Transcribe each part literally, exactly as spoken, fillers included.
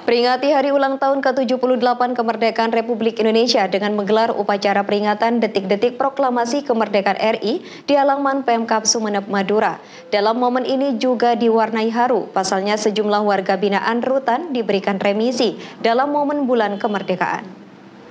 Peringati hari ulang tahun ke tujuh puluh delapan kemerdekaan Republik Indonesia dengan menggelar upacara peringatan detik-detik proklamasi kemerdekaan R I di halaman Pemkab Sumeneb, Madura. Dalam momen ini juga diwarnai haru, pasalnya sejumlah warga binaan rutan diberikan remisi dalam momen bulan kemerdekaan.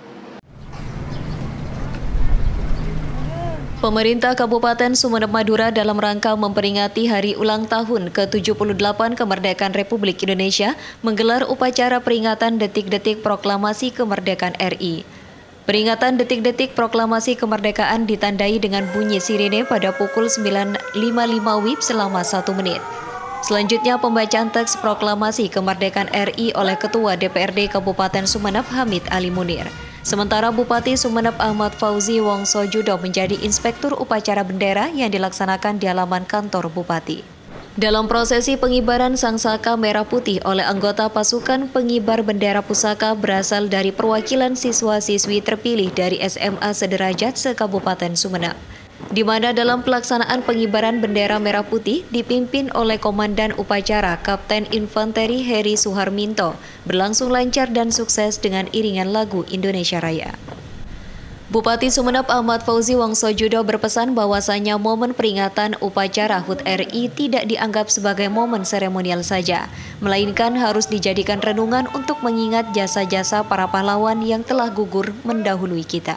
Pemerintah Kabupaten Sumeneb, Madura dalam rangka memperingati hari ulang tahun ke tujuh puluh delapan kemerdekaan Republik Indonesia menggelar upacara peringatan detik-detik proklamasi kemerdekaan R I. Peringatan detik-detik proklamasi kemerdekaan ditandai dengan bunyi sirine pada pukul sembilan lima puluh lima W I B selama satu menit. Selanjutnya pembacaan teks proklamasi kemerdekaan R I oleh Ketua D P R D Kabupaten Sumeneb Hamid Ali Munir. Sementara Bupati Sumeneb Ahmad Fauzi Wongsojudo menjadi inspektur upacara bendera yang dilaksanakan di halaman kantor Bupati. Dalam prosesi pengibaran sangsaka merah putih oleh anggota pasukan pengibar bendera pusaka berasal dari perwakilan siswa-siswi terpilih dari S M A Sederajat se-Kabupaten Sumeneb, di mana dalam pelaksanaan pengibaran bendera merah putih dipimpin oleh Komandan Upacara Kapten Infanteri Heri Suharminto, berlangsung lancar dan sukses dengan iringan lagu Indonesia Raya. Bupati Sumeneb Ahmad Fauzi Wongsojudo berpesan bahwasanya momen peringatan upacara H U T R I tidak dianggap sebagai momen seremonial saja, melainkan harus dijadikan renungan untuk mengingat jasa-jasa para pahlawan yang telah gugur mendahului kita.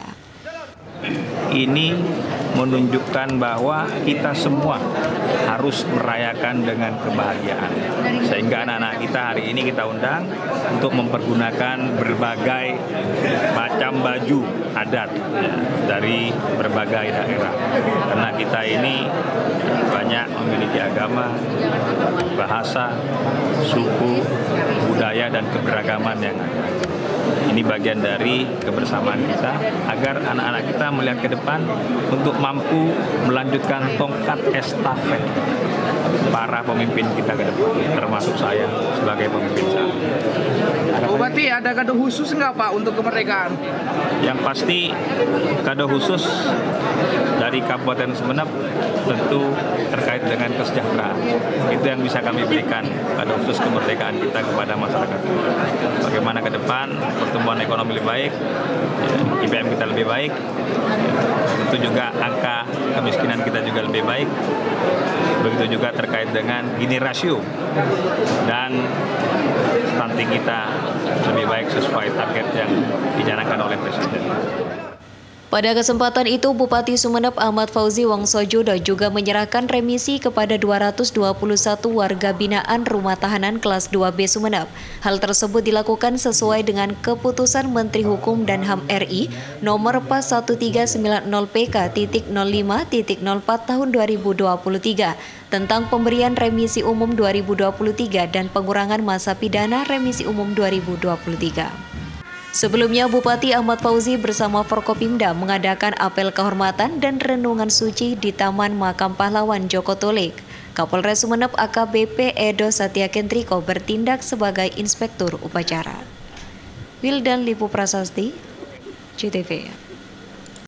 Ini menunjukkan bahwa kita semua harus merayakan dengan kebahagiaan. Sehingga anak-anak kita hari ini kita undang untuk mempergunakan berbagai macam baju adat ya, dari berbagai daerah. Karena kita ini banyak memiliki agama, bahasa, suku, budaya, dan keberagaman yang ada. Ini bagian dari kebersamaan kita agar anak-anak kita melihat ke depan untuk mampu melanjutkan tongkat estafet para pemimpin kita ke depan, termasuk saya sebagai pemimpin saat ini. Bupati, ada kado khusus nggak Pak untuk kemerdekaan? Yang pasti kado khusus dari Kabupaten Sumeneb tentu terkait dengan kesejahteraan. Itu yang bisa kami berikan kado khusus kemerdekaan kita kepada masyarakat kita. Bagaimana ke depan pertumbuhan ekonomi lebih baik, I P M kita lebih baik, tentu juga angka kemiskinan kita juga lebih baik. Begitu juga terkait dengan Gini rasio dan stunting kita lebih baik sesuai target yang dicanangkan oleh Presiden. Pada kesempatan itu, Bupati Sumeneb Ahmad Fauzi Wongsojudo juga menyerahkan remisi kepada dua ratus dua puluh satu warga binaan rumah tahanan kelas dua B Sumeneb. Hal tersebut dilakukan sesuai dengan keputusan Menteri Hukum dan H A M R I nomor P A S satu tiga sembilan nol P K titik nol lima titik nol empat tahun dua ribu dua puluh tiga tentang pemberian remisi umum dua ribu dua puluh tiga dan pengurangan masa pidana remisi umum dua ribu dua puluh tiga. Sebelumnya, Bupati Ahmad Fauzi bersama Forkopimda mengadakan apel kehormatan dan renungan suci di Taman Makam Pahlawan Joko Tolik. Kapolres Sumeneb A K B P Edo Satya Kendriko bertindak sebagai inspektur upacara. Wildan Lipu Prasasti, C T V.